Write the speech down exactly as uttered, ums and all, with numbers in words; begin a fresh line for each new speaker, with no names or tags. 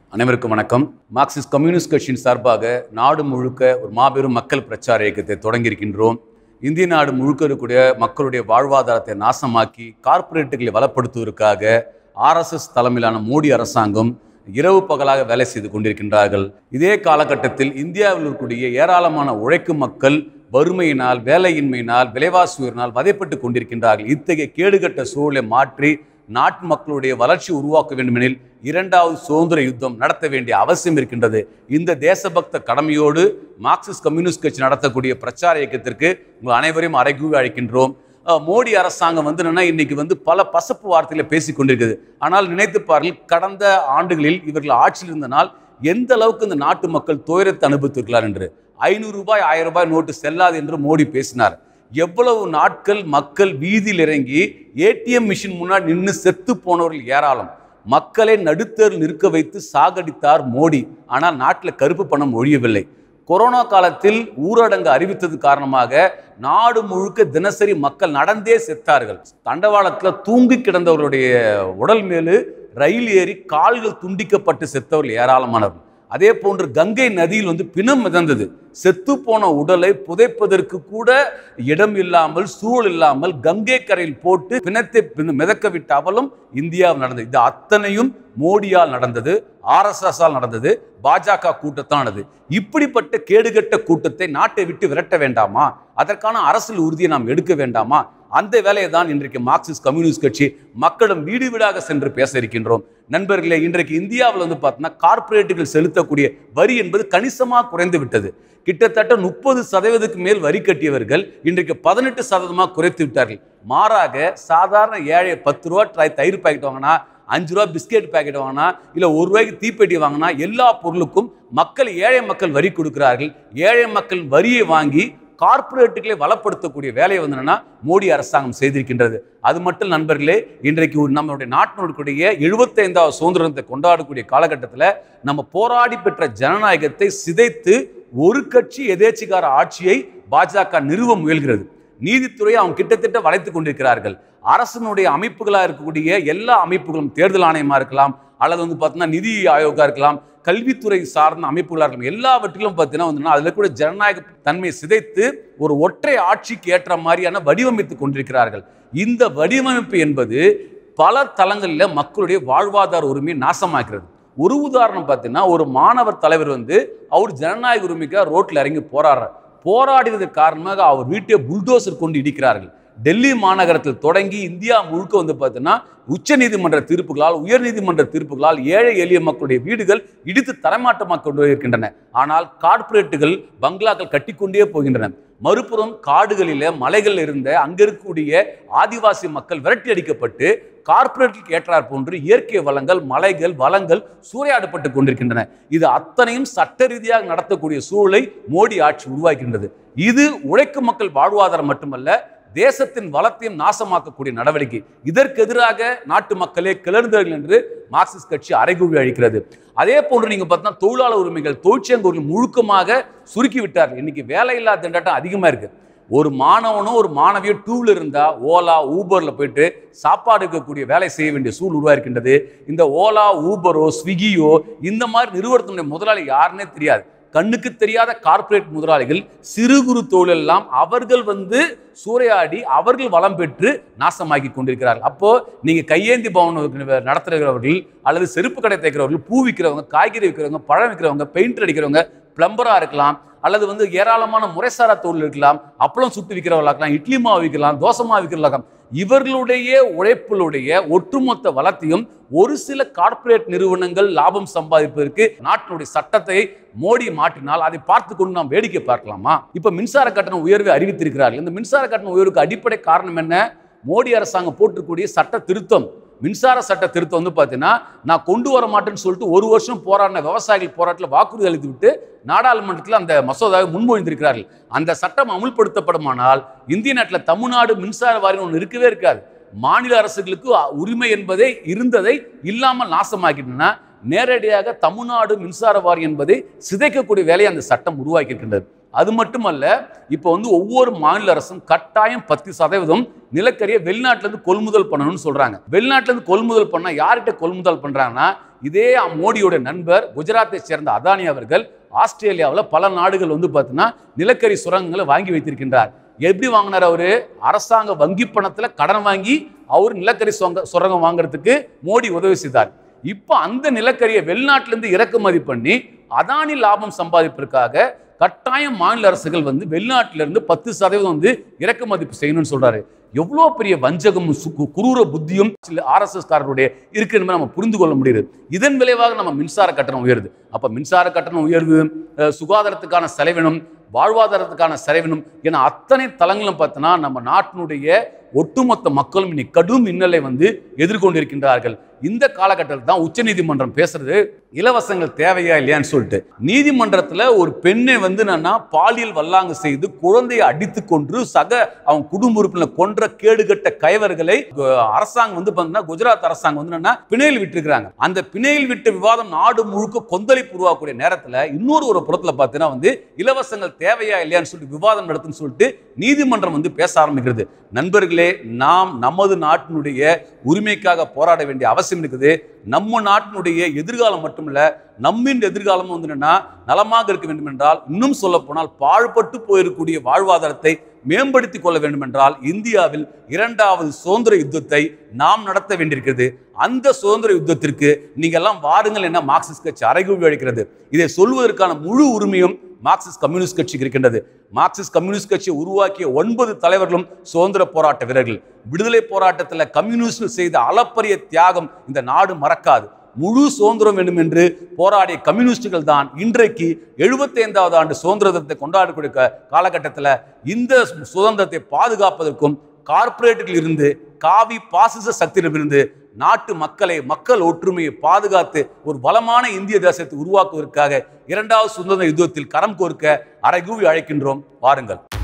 அனைவருக்கும் வணக்கம். Marxist communist கட்சியின் சார்பாக நாடு முழுக்க ஒரு மாபெரும் மக்கள் பிரச்சார இயக்கத்தை தொடங்கியிருக்கின்றோம். இந்திய நாடு முழுக்க இருக்கக்கூடிய மக்களுடைய வாழ்வாதாரத்தை நாசமாக்கி கார்ப்பரேட்டுகளை வளப்படுத்துவதற்காக ஆர்எஸ்எஸ் தலைமையிலான மோடி அரசாங்கம் இரவு பகலாக வேலை செய்து கொண்டிருக்கின்றார்கள். இதே காலகட்டத்தில் இந்தியாவில் இருக்கக்கூடிய ஏராளமான உழைக்கும் மக்கள் வறுமையினால், வேலையின்மையினால், விலைவாசி உயர்வினால் வதைப்பட்டு கொண்டிருக்கின்றார்கள். இத்தகைய கேடுகட்ட சூழலை மாற்றி நாட்டு மக்களுடைய வளர்ச்சி உருவாக்க வேண்டுமெனில் இரண்டாவது சுதந்திர யுத்தம் நடத்த வேண்டிய அவசியம் இருக்கின்றது. இந்த தேசபக்த கடமையோடு மார்க்சிஸ்ட் கம்யூனிஸ்ட் கட்சி நடத்தக்கூடிய பிரச்சார இயக்கத்திற்கு உங்கள் அனைவரையும் அறைகூவி அழைக்கின்றோம். மோடி அரசாங்கம் வந்து என்னன்னா இன்னைக்கு வந்து பல பசப்பு வார்த்தைகளை பேசிக் கொண்டிருக்குது. ஆனால் நினைத்து பாருங்கள், கடந்த ஆண்டுகளில் இவர்கள் ஆட்சியில் இருந்தனால் எந்த அளவுக்கு இந்த நாட்டு மக்கள் துயரத்தை அனுபவித்திருக்கிறார் என்று. ஐநூறு ரூபாய் ஆயிரம் ரூபாய் நோட்டு செல்லாது என்று மோடி பேசினார். எவ்வளவு நாட்கள் மக்கள் வீதியில் இறங்கி ஏடிஎம் மிஷின் முன்னாடி நின்று செத்து போனவர்கள் ஏராளம். மக்களை நடுத்தரில் நிற்க வைத்து சாகடித்தார் மோடி. ஆனால் நாட்டில் கருப்பு பணம் ஒழியவில்லை. கொரோனா காலத்தில் ஊரடங்கு அறிவித்தது காரணமாக நாடு முழுக்க தினசரி மக்கள் நடந்தே செத்தார்கள். தண்டவாளத்தில் தூங்கி கிடந்தவர்களுடைய உடல் மேலு ரயில் ஏறி கால்கள் துண்டிக்கப்பட்டு செத்தவர்கள் ஏராளமானவர்கள். அதே போன்று கங்கை நதியில் வந்து பிணம் மிதந்தது. செத்து போன உடலை புதைப்பதற்கு கூட இடம் இல்லாமல், சூழல் இல்லாமல் கங்கை கரையில் போட்டு பிணத்தை மிதக்க விட்ட அவலம் இந்தியாவில் நடந்தது. இது அத்தனையும் மோடியால் நடந்தது, ஆர்எஸ்எஸ்ஸால் நடந்தது, பாஜக கூட்டத்தான் நடந்தது. இப்படிப்பட்ட கேடுகட்ட கூட்டத்தை நாட்டை விட்டு விரட்ட வேண்டாமா? அதற்கான அரசியல் உறுதியை நாம் எடுக்க வேண்டாமா? அந்த வேலையை தான் இன்றைக்கு மார்க்சிஸ்ட் கம்யூனிஸ்ட் கட்சி மக்களும் வீடு வீடாக சென்று பேச இருக்கின்றோம். நண்பர்களே, இன்றைக்கு இந்தியாவில் வந்து பார்த்தோன்னா கார்ப்பரேட்டுகள் செலுத்தக்கூடிய வரி என்பது கணிசமாக குறைந்து விட்டது. கிட்டத்தட்ட முப்பது சதவீதத்துக்கு மேல் வரி கட்டியவர்கள் இன்றைக்கு பதினெட்டு சதவீதமாக குறைத்து விட்டார்கள். மாறாக சாதாரண ஏழை பத்து ரூபா தயிர் பாக்கெட் வாங்கினா, அஞ்சு ரூபா பிஸ்கெட் பாக்கெட் வாங்கினா, இல்லை ஒரு ரூபாய்க்கு தீப்பெட்டி வாங்கினா எல்லா பொருளுக்கும் மக்கள் ஏழை மக்கள் வரி கொடுக்கிறார்கள். ஏழை மக்கள் வரியை வாங்கி கார்ப்பரேட்டுகளை வளப்படுத்தக்கூடிய வேலையை வந்து மோடி அரசாங்கம் செய்திருக்கின்றது. அது மட்டும் நண்பர்களே, இன்றைக்கு நம்மளுடைய நாட்டினுடைய எழுபத்தி ஐந்தாவது சுதந்திரத்தை கொண்டாடக்கூடிய காலகட்டத்தில் நம்ம போராடி பெற்ற ஜனநாயகத்தை சிதைத்து ஒரு கட்சி எதேச்சிகார ஆட்சியை பாஜக நிறுவ முயல்கிறது. நீதித்துறையை அவங்க கிட்டத்தட்ட வளைத்து கொண்டிருக்கிறார்கள். அரசனுடைய அமைப்புகளாக இருக்கக்கூடிய எல்லா அமைப்புகளும், தேர்தல் ஆணையமாக இருக்கலாம், அல்லது வந்து பார்த்தீங்கன்னா நிதி ஆயோகா இருக்கலாம், கல்வித்துறை சார்ந்த அமைப்புகளாக இருக்கலாம், எல்லாவற்றிலும் பார்த்தீங்கன்னா வந்து அதில் கூட ஜனநாயக தன்மையை சிதைத்து ஒரு ஒற்றை ஆட்சிக்கு ஏற்ற மாதிரியான வடிவமைத்து கொண்டிருக்கிறார்கள். இந்த வடிவமைப்பு என்பது பல தளங்களில் மக்களுடைய வாழ்வாதார உரிமையை நாசமாக்கிறது. ஒரு உதாரணம் பார்த்தீங்கன்னா, ஒரு மாணவர் தலைவர் வந்து அவர் ஜனநாயக உரிமைக்காக ரோட்டில் இறங்கி போராடுறார். போராடினதுக்கு காரணமாக அவர் வீட்டை புல்டோசர் கொண்டு இடிக்கிறார்கள். டெல்லி மாநகரத்தில் தொடங்கி இந்தியா முழுக்க வந்து பார்த்தீங்கன்னா உச்ச நீதிமன்ற தீர்ப்புகளால், உயர் நீதிமன்ற தீர்ப்புகளால் ஏழை எளிய மக்களுடைய வீடுகள் இடித்து தரமாட்டமாக கொண்டு இருக்கின்றன. ஆனால் கார்ப்பரேட்டுகள் பங்களாக்கள் கட்டிக்கொண்டே போகின்றன. மறுபுறம் காடுகளில், மலைகள் இருந்த அங்க இருக்கக்கூடிய ஆதிவாசி மக்கள் விரட்டி அடிக்கப்பட்டு கார்ப்பரேட்டுக்கு ஏற்றார் போன்று இயற்கை வளங்கள், மலைகள், வளங்கள் சூறையாடப்பட்டு கொண்டிருக்கின்றன. இது அத்தனையும் சட்ட ரீதியாக நடத்தக்கூடிய சூழலை மோடி ஆட்சி உருவாக்கின்றது. இது உழைக்கும் மக்கள் வாழ்வாதாரம் மட்டுமல்ல, தேசத்தின் வளத்தையும் நாசமாக்கக்கூடிய நடவடிக்கை. இதற்கு எதிராக நாட்டு மக்களே கிளர்ந்தார்கள் என்று மார்க்சிஸ்ட் கட்சி அறைகூவி அளிக்கிறது. அதே போன்று நீங்க பார்த்தீங்கன்னா தொழிலாளர் உரிமைகள், தொழிற்சங்க உரிமை முழுக்கமாக சுருக்கி விட்டார்கள். இன்னைக்கு வேலையில்லா திண்டாட்டம் அதிகமா இருக்கு. ஒரு மாணவனோ ஒரு மாணவியோ டூவில் இருந்தா ஓலா ஊபர்ல போயிட்டு சாப்பாடு இருக்கக்கூடிய வேலை செய்ய வேண்டிய சூழல் உருவாக்கின்றது. இந்த ஓலா, ஊபரோ, ஸ்விக்கியோ இந்த மாதிரி நிறுவனத்தினுடைய முதலாளி யாருன்னே தெரியாது. கண்ணுக்கு தெரியாத கார்ப்பரேட் முதலாளிகள் சிறு குறு தொழிலெல்லாம் அவர்கள் வந்து சூறையாடி அவர்கள் வளம் பெற்று நாசமாக்கி கொண்டிருக்கிறார்கள். அப்போ நீங்க கையேந்தி பவன் நடத்துகிறவர்கள், அல்லது செருப்பு கடை தைக்கிறவர்கள், பூ விற்கிறவங்க, காய்கறி விற்கிறவங்க, பழம் விற்கிறவங்க, பெயிண்டர் அடிக்கிறவங்க, பிளம்பரா இருக்கலாம், அல்லது வந்து ஏராளமான முறைசாரா தொழில் இருக்கலாம், அப்பளம் சுட்டு விற்கிறவர்களா இருக்கலாம், இட்லி மாவு விற்கலாம், தோசை மாவு விற்கிறவர்களா, இவர்களுடைய உழைப்புடைய ஒட்டுமொத்த வளத்தையும் ஒரு சில கார்ப்பரேட் நிறுவனங்கள் லாபம் சம்பாதிப்பதற்கு நாட்டினுடைய சட்டத்தை மோடி மாற்றினால் அதை பார்த்து கொண்டு நாம் வேடிக்கை பார்க்கலாமா? இப்ப மின்சார கட்டண உயர்வை அறிவித்திருக்கிறார்கள். இந்த மின்சார கட்டண உயர்வுக்கு அடிப்படை காரணம் என்ன? மோடி அரசாங்கம் போட்டிருக்கக்கூடிய சட்ட திருத்தம். மின்சார சட்ட திருத்தம் வந்து பார்த்தீங்கன்னா, நான் கொண்டு வர மாட்டேன்னு சொல்லிட்டு ஒரு வருஷம் போராடின விவசாயிகள் போராட்டத்தில் வாக்குறுதி அளித்து விட்டு நாடாளுமன்றத்தில் அந்த மசோதாவை முன்மொழிந்திருக்கிறார்கள். அந்த சட்டம் அமுல்படுத்தப்படுமானால் இந்திய நாட்டில் தமிழ்நாடு மின்சார வாரியம் ஒன்று இருக்கவே இருக்காது. மாநில அரசுகளுக்கு உரிமை என்பதை இருந்ததை இல்லாமல் நாசமாக்கிட்டுனா நேரடியாக தமிழ்நாடு மின்சார வாரியம் என்பதை சிதைக்கக்கூடிய வேலையை அந்த சட்டம் உருவாக்கி இருக்கின்றது. அது மட்டுமல்ல, இப்போ வந்து ஒவ்வொரு மாநில அரசும் கட்டாயம் பத்து சதவீதம் நிலக்கரியை வெளிநாட்டிலிருந்து கொள்முதல் பண்ணணும்னு சொல்றாங்க. வெளிநாட்டிலிருந்து கொள்முதல் பண்ணா யார்கிட்ட கொள்முதல் பண்றாங்கன்னா, இதே மோடியோட நண்பர் குஜராத்தை சேர்ந்த அதானி அவர்கள் ஆஸ்திரேலியாவில் பல நாடுகள் வந்து பார்த்தீங்கன்னா நிலக்கரி சுரங்கங்களை வாங்கி வைத்திருக்கின்றார். எப்படி வாங்கினார்? அவரு அரசாங்க வங்கி பணத்தில் கடன் வாங்கி அவர் நிலக்கரி சுரங்கம் வாங்குறதுக்கு மோடி உதவி செய்தார். இப்போ அந்த நிலக்கரியை வெளிநாட்டிலிருந்து இறக்குமதி பண்ணி அதானி லாபம் சம்பாதிப்பதற்காக கட்டாயம் மாநில அரசுகள் வந்து வெளிநாட்டிலிருந்து பத்து சதவீதம் வந்து இறக்குமதி செய்யணும்னு சொல்றாரு. எவ்வளோ பெரிய வஞ்சகமும் குரூர புத்தியும் ஆர்எஸ்எஸ் காரருடைய இருக்கு நம்ம புரிந்து கொள்ள முடியுது. இதன் விளைவாக நம்ம மின்சார கட்டணம் உயருது. அப்ப மின்சார கட்டணம் உயர்வு, சுகாதாரத்துக்கான செலவினம், வாழ்வாதாரத்துக்கான செலவினம் என அத்தனை தளங்களும் பார்த்தோன்னா நம்ம நாட்டினுடைய ஒட்டுமொத்த மக்களும் இன்னைக்கு கடும் இன்னலை வந்து எதிர்கொண்டிருக்கின்றார்கள். இந்த காலகட்டத்தில் தான் உச்ச நீதிமன்றம் பேசுறது இலவசங்கள் தேவையா இல்லையான்னு சொல்லிட்டு. நீதிமன்றத்தில் ஒரு பெண்ணை வந்து என்னன்னா பாலியல் வல்லாங்கு செய்து குழந்தையை அடித்து கொன்று சக அவங்க குடும்ப உறுப்பினர் கொன்ற கேடுகட்ட கைவர்களை அரசாங்கம் வந்து பார்த்தீங்கன்னா குஜராத் அரசாங்கம் வந்து என்னன்னா பிணையில் விட்டுருக்காங்க. அந்த பிணையில் விட்டு விவாதம் நாடு முழுக்க கொந்தளிப்பு உருவாக்கக்கூடிய நேரத்தில் இன்னொரு ஒரு புறத்தில் பார்த்தீங்கன்னா வந்து இலவசங்கள் தேவையா இல்லையான்னு சொல்லிட்டு விவாதம் நடத்துன்னு சொல்லிட்டு நீதிமன்றம் வந்து பேச ஆரம்பிக்கிறது. நண்பர்களே, நாம் நமது நாட்டினுடைய உரிமைக்காக போராட வேண்டிய அவசியம் இருக்குது. நம்ம நாட்டினுடைய எதிர்காலம் மட்டுமல்ல, நம்மின் எதிர்காலம் வந்து என்னன்னா நலமாக இருக்க வேண்டும் என்றால், இன்னும் சொல்ல போனால் பாழ்பட்டு போயிருக்கூடிய வாழ்வாதாரத்தை மேம்படுத்திக் கொள்ள வேண்டும் என்றால் இந்தியாவில் இரண்டாவது சுதந்திர யுத்தத்தை நாம் நடத்த வேண்டியிருக்கிறது. அந்த சுதந்திர யுத்தத்திற்கு நீங்க எல்லாம் வாருங்கள் என மார்க்சிஸ்ட் கட்சி அறைகூவி அளிக்கிறது. இதை சொல்வதற்கான முழு உரிமையும் மார்க்சிஸ்ட் கம்யூனிஸ்ட் கட்சிக்கு இருக்கின்றது. மார்க்சிஸ்ட் கம்யூனிஸ்ட் கட்சியை உருவாக்கிய ஒன்பது தலைவர்களும் சுதந்திர போராட்ட வீரர்கள். விடுதலை போராட்டத்தில் கம்யூனிஸ்ட் செய்த அளப்பரிய தியாகம் இந்த நாடு மறக்காது. முழு சுதந்திரம் வேண்டும் என்று போராடிய கம்யூனிஸ்டுகள் தான் இன்றைக்கு எழுபத்தி ஐந்தாவது ஆண்டு சுதந்திரத்தை கொண்டாடக்கூடிய காலகட்டத்தில் இந்த சுதந்திரத்தை பாதுகாப்பதற்கும் கார்பரேட்டில் இருந்து காவி பாசிச சக்தியிலிருந்து நாட்டு மக்களை மக்கள் ஒற்றுமையை பாதுகாத்து ஒரு வளமான இந்திய தேசத்தை உருவாக்குவதற்காக இரண்டாவது சுதந்திர யுத்தத்தில் கரம் கோர்க்க அறைகூவி அழைக்கின்றோம். வாருங்கள்.